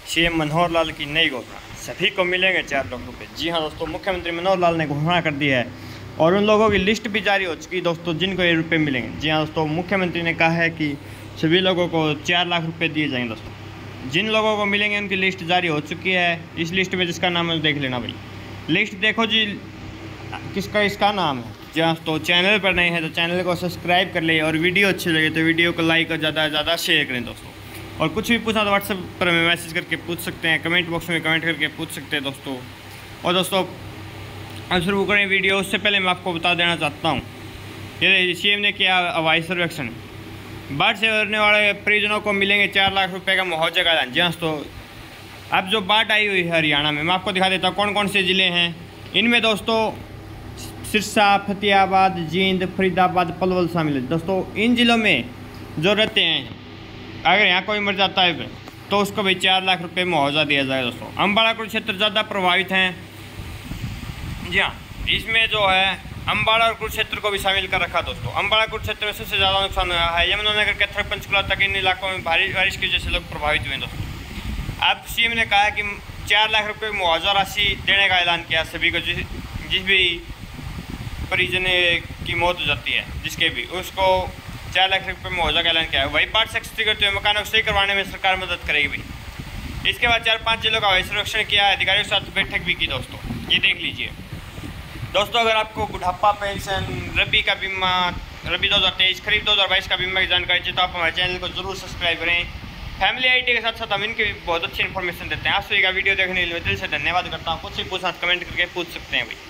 CM Manohar Lal की नई घोषणा, सभी को मिलेंगे 4 लाख रुपए। जी हाँ दोस्तों, मुख्यमंत्री मनोहर लाल ने घोषणा कर दी है और उन लोगों की लिस्ट भी जारी हो चुकी है दोस्तों, जिनको ये रुपये मिलेंगे। जी हाँ दोस्तों, मुख्यमंत्री ने कहा है कि सभी लोगों को 4 लाख रुपये दिए जाएंगे दोस्तों। जिन लोगों को मिलेंगे उनकी लिस्ट जारी हो चुकी है। इस लिस्ट में जिसका नाम है देख लेना भाई, लिस्ट देखो जी किसका इसका नाम है। जी हाँ दोस्तों, चैनल पर नहीं है तो चैनल को सब्सक्राइब कर ले और वीडियो अच्छी लगे तो वीडियो को लाइक और ज़्यादा से ज़्यादा शेयर करें दोस्तों। और कुछ भी पूछना तो व्हाट्सएप पर हमें मैसेज करके पूछ सकते हैं, कमेंट बॉक्स में कमेंट करके पूछ सकते हैं दोस्तों। और दोस्तों अब शुरू करें वीडियो, उससे पहले मैं आपको बता देना चाहता हूँ, ये सीएम ने किया हवाई सर्वेक्षण। बाढ़ से मरने वाले परिजनों को मिलेंगे 4 लाख रुपए का मुआवजा का ऐलान। जी हाँ दोस्तों, अब जो बाढ़ आई हुई है हरियाणा में, मैं आपको दिखा देता हूँ कौन कौन से ज़िले हैं। इनमें दोस्तों सिरसा, फतेहाबाद, जींद, फरीदाबाद, पलवल शामिल है दोस्तों। इन ज़िलों में जो रहते हैं, अगर यहाँ कोई मर जाता है तो उसको भी 4 लाख रुपए मुआवजा दिया जाए दोस्तों। अम्बाड़ा कुरुक्षेत्र ज़्यादा प्रभावित हैं। जी हाँ, इसमें जो है अम्बाड़ा और कुरुक्षेत्र को भी शामिल कर रखा दोस्तों। अम्बाड़ा कुरुक्षेत्र में सबसे ज़्यादा नुकसान हुआ है। यमुनानगर, कैथल, पंचकुला तक इन इलाकों में भारी बारिश की वजह से लोग प्रभावित हुए दोस्तों। अब सीएम ने कहा कि 4 लाख रुपये मुआवजा राशि देने का ऐलान किया सभी को, जिस भी परिजन की मौत हो जाती है जिसके भी, उसको 4 लाख रुपये मुआवजा का ऐलान किया है। वही बाढ़ से क्षतिग्रस्त हुए मकानों को सही करवाने में सरकार मदद करेगी भाई। इसके बाद 4-5 जिलों का हवाई सर्वेक्षण किया, अधिकारियों के साथ बैठक भी की दोस्तों। ये देख लीजिए दोस्तों। अगर आपको बुढ़ापा पेंशन, रबी का बीमा, रबी 2023, खरीफ 2022 का बीमा की जानकारी चाहिए तो आप हमारे चैनल को जरूर सब्सक्राइब करें। फैमिली आईटी के साथ साथ हम इनकी भी बहुत अच्छी इन्फॉर्मेशन देते हैं। आप सभी का वीडियो देखने के लिए दिल से धन्यवाद करता हूँ। कुछ भी पूछना कमेंट करके पूछ सकते हैं भाई।